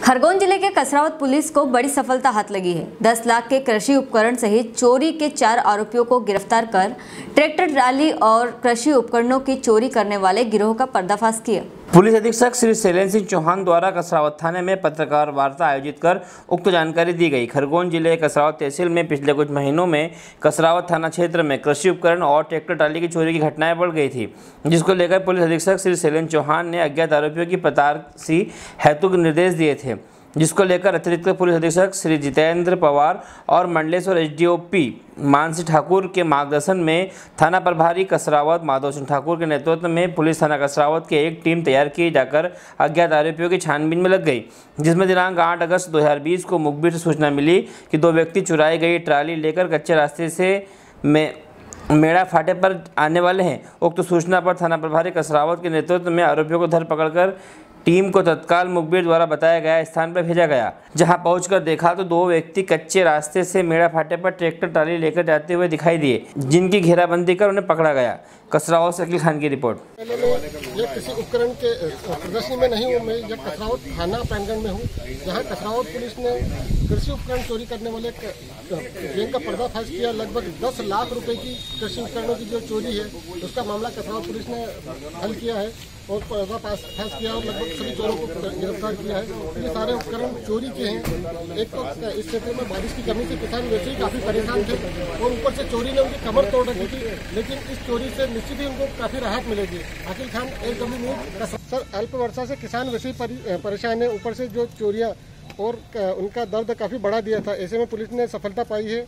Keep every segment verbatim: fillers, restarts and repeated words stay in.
खरगोन जिले के कसरावत पुलिस को बड़ी सफलता हाथ लगी है। दस लाख के कृषि उपकरण सहित चोरी के चार आरोपियों को गिरफ्तार कर ट्रैक्टर ट्राली और कृषि उपकरणों की चोरी करने वाले गिरोह का पर्दाफाश किया। पुलिस अधीक्षक श्री शैलेंद्र सिंह चौहान द्वारा कसरावत थाने में पत्रकार वार्ता आयोजित कर उक्त जानकारी दी गई। खरगोन जिले कसरावत तहसील में पिछले कुछ महीनों में कसरावत थाना क्षेत्र में कृषि उपकरण और ट्रैक्टर ट्राली की चोरी की घटनाएं बढ़ गई थी, जिसको लेकर पुलिस अधीक्षक श्री शैलेंद्र चौहान ने अज्ञात आरोपियों की पतासी हेतु निर्देश दिए थे, जिसको लेकर अतिरिक्त पुलिस अधीक्षक श्री जितेंद्र पवार और मंडलेश्वर एसडीओपी मानसी ठाकुर के मार्गदर्शन में थाना प्रभारी कसरावत माधव सिंह ठाकुर के नेतृत्व में पुलिस थाना कसरावत की एक टीम तैयार की जाकर अज्ञात आरोपियों की छानबीन में लग गई, जिसमें दिनांक आठ अगस्त दो हज़ार बीस को मुखबिर से सूचना मिली कि दो व्यक्ति चुराई गई ट्राली लेकर कच्चे रास्ते से में मेड़ा फाटे पर आने वाले हैं। उक्त सूचना पर थाना प्रभारी कसरावत के नेतृत्व में आरोपियों को धर पकड़कर टीम को तत्काल मुखबिर द्वारा बताया गया स्थान पर भेजा गया, जहां पहुंचकर देखा तो दो व्यक्ति कच्चे रास्ते से मेड़ा फाटे पर ट्रैक्टर ट्राली लेकर जाते हुए दिखाई दिए, जिनकी घेराबंदी कर उन्हें पकड़ा गया। कसरावत से अकील खान की रिपोर्ट। ये किसी उपकरण के प्रदर्शनी में नहीं हूँ, मैं ये कसरावत थाना प्रांगण में हूँ, जहाँ कसरावत पुलिस ने कृषि उपकरण चोरी करने वाले गैंग का पर्दाफाश किया। लगभग दस लाख रुपए की कृषि उपकरणों की जो चोरी है उसका मामला कसरावत पुलिस ने हल किया है और पर्दाफाश किया और लगभग सभी चोरों को गिरफ्तार किया है। ये सारे उपकरण चोरी के हैं। एक तो इस क्षेत्र में बारिश की कमी से किसान वैसे ही काफी परेशान थे और ऊपर से चोरी ने उनकी कमर तोड़ रखी थी, लेकिन इस चोरी से निश्चित ही उनको काफी राहत मिलेगी। Akeel Khan S W news. Sir, अल्प वर्षा से किसान वैसे ही परेशान है, ऊपर से जो चोरियां और उनका दर्द काफी बढ़ा दिया था। ऐसे में पुलिस ने सफलता पाई है।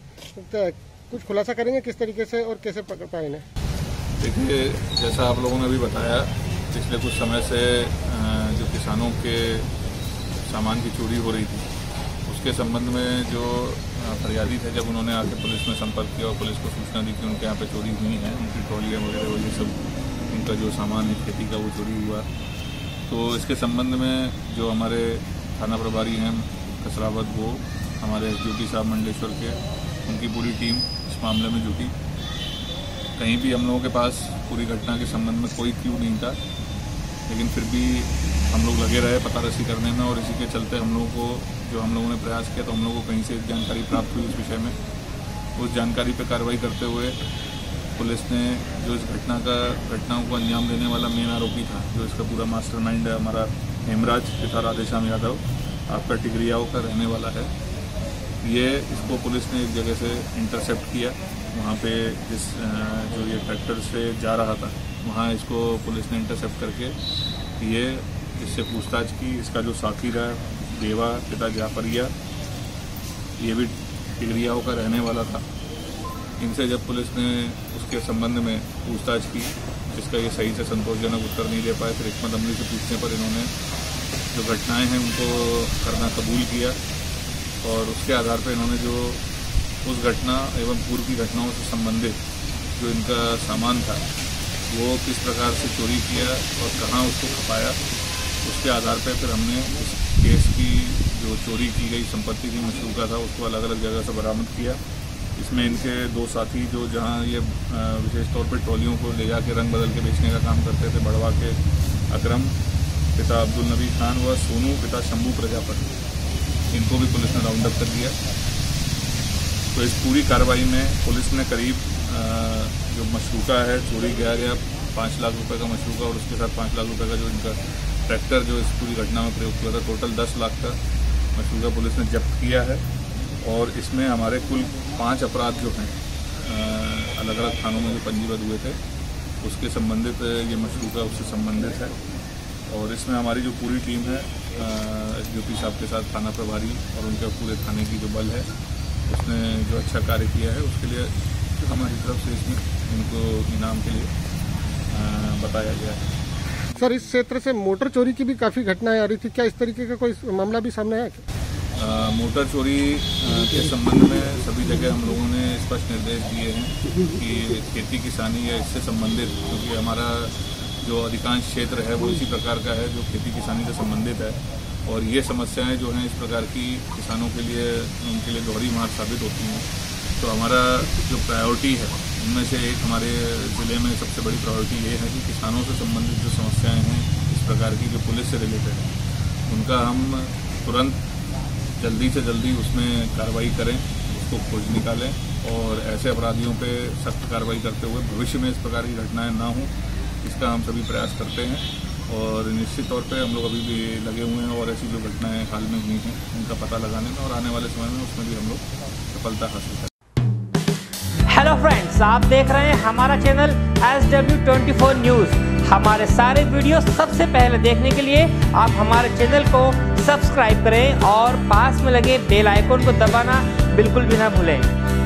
कुछ खुलासा करेंगे किस तरीके से और कैसे पकड़ पाए इन्हें? देखिए, जैसा आप लोगों ने भी बताया, पिछले कुछ समय से जो किसानों के सामान की चोरी हो रही थी, उसके संबंध में जो फरियादी थे, जब उन्होंने आके पुलिस में संपर्क किया और पुलिस को सूचना दी कि उनके यहाँ पे चोरी हुई है, उनकी ट्रॉलियाँ वगैरह वो ये सब उनका जो सामान है खेती का वो चोरी हुआ, तो इसके संबंध में जो हमारे थाना प्रभारी हैं कसरावत, वो हमारे एसडीओपी साहब मंडलेश्वर के, उनकी पूरी टीम इस मामले में जुटी। कहीं भी हम लोगों के पास पूरी घटना के संबंध में कोई क्लू नहीं था, लेकिन फिर भी हम लोग लगे रहे पतारसी करने में और इसी के चलते हम लोगों को जो हम लोगों ने प्रयास किया तो हम लोगों को कहीं से जानकारी प्राप्त हुई इस विषय में। उस जानकारी पर कार्रवाई करते हुए पुलिस ने जो इस घटना का घटनाओं को अंजाम देने वाला मेन आरोपी था, जो इसका पूरा मास्टरमाइंड है, हमारा हेमराज पिता राधेश्याम यादव, आपका टिगरियाओं का रहने वाला है, ये इसको पुलिस ने एक जगह से इंटरसेप्ट किया। वहाँ पे जिस जो ये ट्रैक्टर से जा रहा था, वहाँ इसको पुलिस ने इंटरसेप्ट करके ये इससे पूछताछ की। इसका जो साथी रहा देवा पिता जाफरिया, ये भी टिगरियाओं का रहने वाला था। इनसे जब पुलिस ने उसके संबंध में पूछताछ की, जिसका ये सही से संतोषजनक उत्तर नहीं दे पाए, फिर हिकमत अमली से पूछने पर इन्होंने जो घटनाएं हैं उनको करना कबूल किया और उसके आधार पर इन्होंने जो उस घटना एवं पूर्व की घटनाओं से संबंधित जो इनका सामान था वो किस प्रकार से चोरी किया और कहाँ उसको खपाया, उसके आधार पर फिर हमने उस केस की जो चोरी की गई संपत्ति की मशरूका था उसको अलग अलग जगह से बरामद किया। इसमें इनके दो साथी जो जहाँ ये विशेष तौर पर ट्रॉलियों को ले जाके रंग बदल के बेचने का काम करते थे, बड़वा के अकरम पिता अब्दुल नबी खान व सोनू पिता शंभू प्रजापति, इनको भी पुलिस ने राउंड अप कर दिया। तो इस पूरी कार्रवाई में पुलिस ने करीब जो मशरूका है चोरी किया गया पाँच लाख रुपए का मशरूका और उसके साथ पाँच लाख रुपए का जो इनका ट्रैक्टर जो इस पूरी घटना में प्रयोग किया था, टोटल दस लाख का मशरूका पुलिस ने जब्त किया है। और इसमें हमारे कुल पाँच अपराध जो हैं अलग अलग थानों में जो पंजीबद्ध हुए थे, उसके संबंधित ये मशरूका उससे संबंधित है। और इसमें हमारी जो पूरी टीम है एसडीओपी साहब के साथ थाना प्रभारी और उनके पूरे थाने की जो बल है, उसने जो अच्छा कार्य किया है उसके लिए हमारी तरफ से इसमें इनको इनाम के लिए बताया गया है। सर, इस क्षेत्र से मोटर चोरी की भी काफ़ी घटनाएं आ रही थी, क्या इस तरीके का कोई मामला भी सामने आया क्या? आ, मोटर चोरी आ, के संबंध में सभी जगह हम लोगों ने स्पष्ट निर्देश दिए हैं कि खेती किसानी या इससे संबंधित, क्योंकि हमारा जो अधिकांश क्षेत्र है वो इसी प्रकार का है जो खेती किसानी से संबंधित है और ये समस्याएं जो हैं इस प्रकार की किसानों के लिए उनके लिए दोहरी मार साबित होती हैं। तो हमारा जो प्रायोरिटी है उनमें से एक हमारे ज़िले में सबसे बड़ी प्रायोरिटी ये है कि किसानों से संबंधित जो समस्याएं हैं इस प्रकार की जो पुलिस से रिलेटेड है, उनका हम तुरंत जल्दी से जल्दी उसमें कार्रवाई करें, उसको खोज निकालें और ऐसे अपराधियों पे सख्त कार्रवाई करते हुए भविष्य में इस प्रकार की घटनाएं ना हों, इसका हम सभी प्रयास करते हैं। और निश्चित तौर पे हम लोग अभी भी लगे हुए हैं और ऐसी जो घटनाएं हाल में हुई हैं उनका पता लगाने में और आने वाले समय में उसमें भी हम लोग सफलता हासिल करें। हेलो फ्रेंड्स, आप देख रहे हैं हमारा channel S W twenty four news. हमारे सारे वीडियो सबसे पहले देखने के लिए आप हमारे चैनल को सब्सक्राइब करें और पास में लगे बेल आइकन को दबाना बिल्कुल भी ना भूलें।